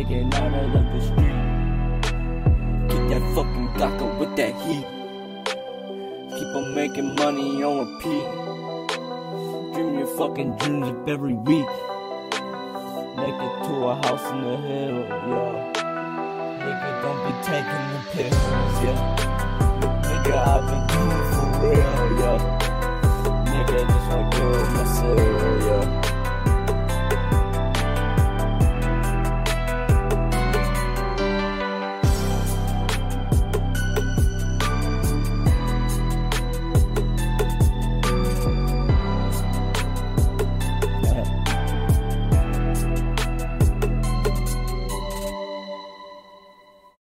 making out of the street. Get that fucking Gaka with that heat. Keep on making money on repeat. Dream your fucking dreams up every week. Make it to a house in the hill, yeah. Nigga, don't be taking the pills, yeah. Nigga, I've been doing for real, yeah. Nigga, just like doing myself.